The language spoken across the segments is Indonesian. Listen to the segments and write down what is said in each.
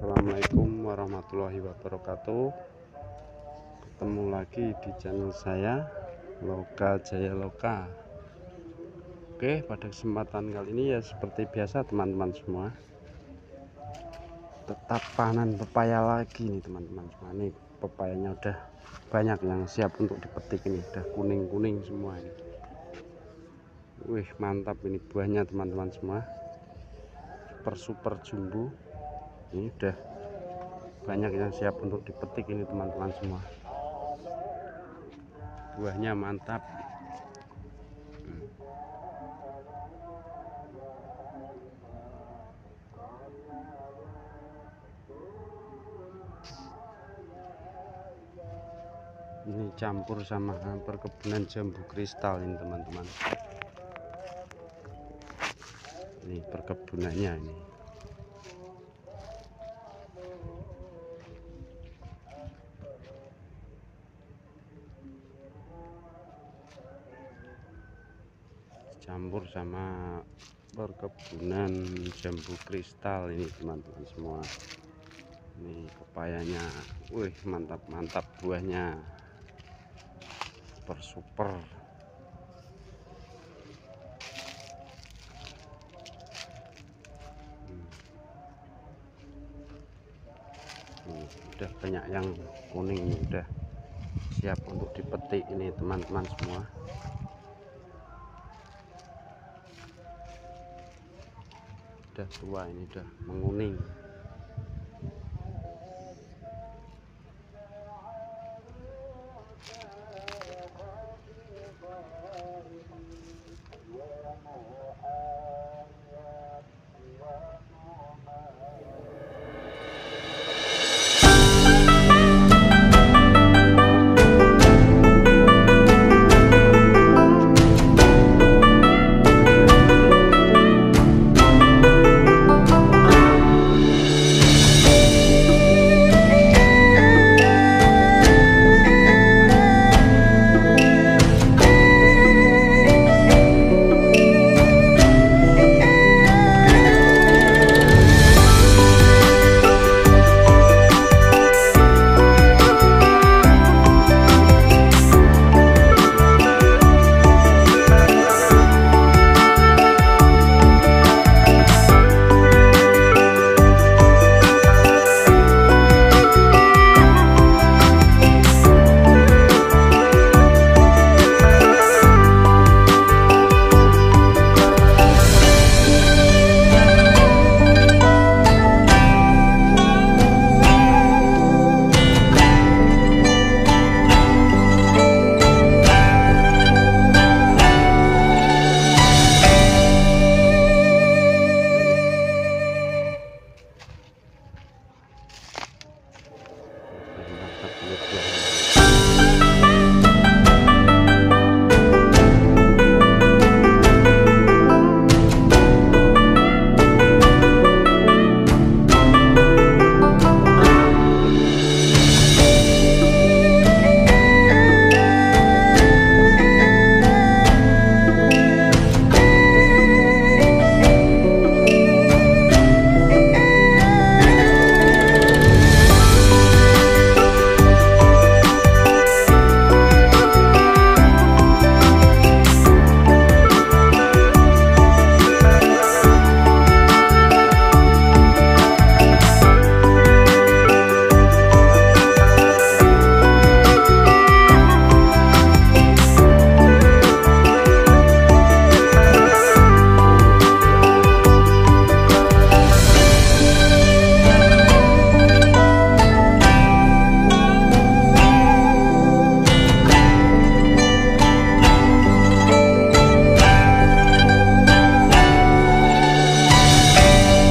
Assalamualaikum warahmatullahi wabarakatuh. Ketemu lagi di channel saya, Loka Jaya Loka. Oke, pada kesempatan kali ini ya seperti biasa teman-teman semua, tetap panen pepaya lagi nih teman-teman semua. Nih pepayanya udah banyak yang siap untuk dipetik, ini udah kuning-kuning semua ini. Wih, mantap ini buahnya teman-teman semua, super jumbo. Ini udah banyak yang siap untuk dipetik ini teman-teman semua. Buahnya mantap. Ini campur sama perkebunan jambu kristal ini teman-teman. Ini perkebunannya ini. Campur sama perkebunan jambu kristal ini teman-teman semua. Ini pepayanya, wih mantap buahnya, super. Udah banyak yang kuning ini, udah siap untuk dipetik ini teman-teman semua. Udah tua ini, udah menguning.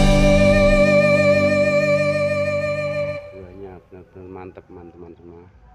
Mantap teman-teman semua.